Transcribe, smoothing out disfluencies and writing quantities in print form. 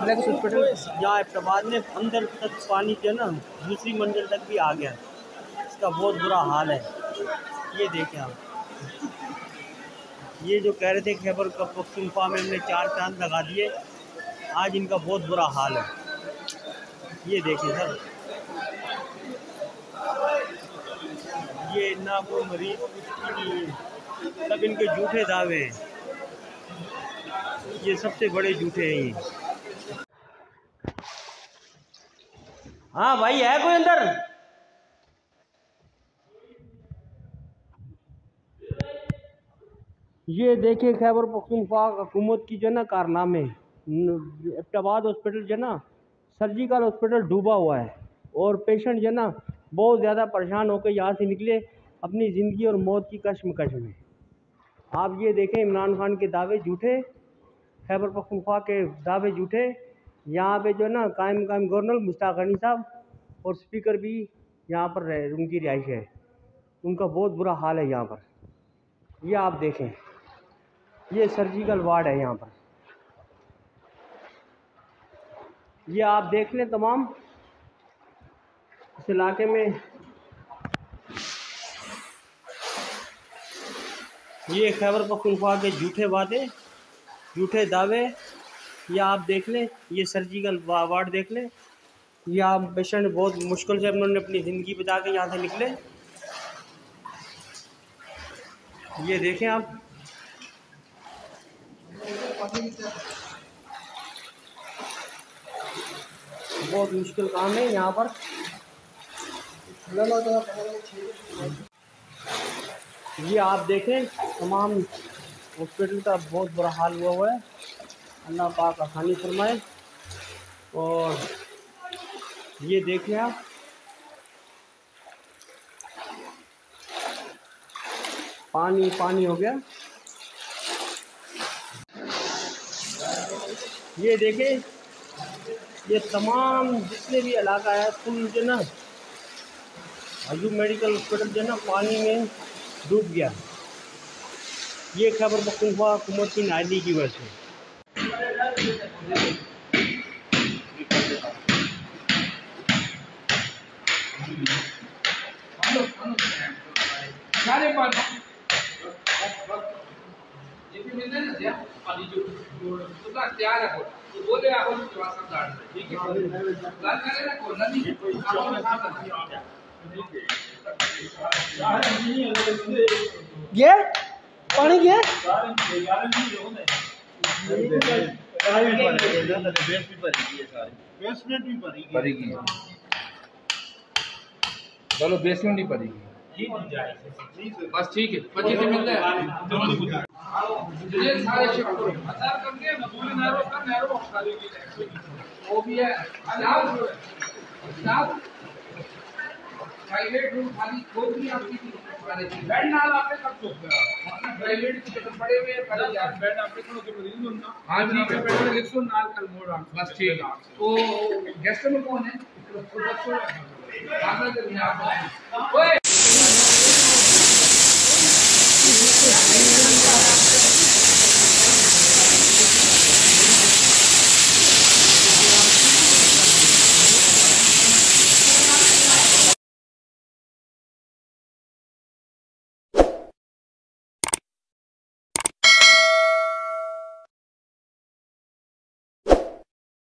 Complex hospital यहाँ एबटाबाद में अंदर तक पानी जो है ना दूसरी मंजिल तक भी आ गया। इसका बहुत बुरा हाल है। ये देखें आप, ये जो कह रहे थे खैबर पख्तूनख्वा में हमने 4 चांद लगा दिए, आज इनका बहुत बुरा हाल है। ये देखें सर, ये ना कोई मरीज सब इनके झूठे दावे हैं, ये सबसे बड़े झूठे हैं ये। हाँ भाई, है कोई अंदर? ये देखिए खैबर पख्तूनख्वा हुकूमत की जो ना कारनामे। एबटाबाद हॉस्पिटल जो ना सर्जिकल हॉस्पिटल डूबा हुआ है और पेशेंट जो ना बहुत ज़्यादा परेशान होकर यहाँ से निकले अपनी ज़िंदगी और मौत की कश्मकश में। आप ये देखें, इमरान खान के दावे झूठे, खैबर पख्तूनख्वा के दावे झूठे। यहाँ पे जो ना कायम गवर्नर मुश्ताक गनी साहब और स्पीकर भी यहाँ पर उनकी रिहाइश है, उनका बहुत बुरा हाल है यहाँ पर। ये आप देखें, ये सर्जिकल वार्ड है यहाँ पर, ये आप देख लें तमाम इस इलाके में। ये खैबर पख्तूनख्वा के झूठे वादे, झूठे दावे, ये आप देख लें। ये सर्जिकल वार्ड देख लें। ये आप पेशेंट बहुत मुश्किल से उन्होंने अपनी ज़िंदगी बचा के यहाँ से निकले। ये देखें आप, बहुत मुश्किल काम है यहाँ पर। ये आप देखें, तमाम हॉस्पिटल का बहुत बुरा हाल हुआ है। अल्लाह पाक आसानी फरमाए। और ये देखें आप, पानी पानी हो गया। ये देखें, ये तमाम जितने भी इलाका है फुल जो ना अयूब मेडिकल हॉस्पिटल जो ना पानी में डूब गया। ये खैबर पख्तूनख्वा हुकूमत की नाअहली की वजह से। ये पानी के चलो बेसमेंट ही पड़ेगी बस, ठीक है। 25 से मिलता है। ये सारे शिफ्ट करो, आधार करके मसूली नहरों का नहरों खाली वो भी है। जनाब प्राइवेट रूम खाली कोई भी आपकी बेड ना आपने कर सकते हो। प्राइवेट की जगह पड़े हुए पड़े जा बेड आपने थोड़ा के बदल दो ना। हां जी, पे बेड लिख सो नाल कर मोड़ बस, ठीक है। तो गेस्ट में कौन है? आगे करने आप ओए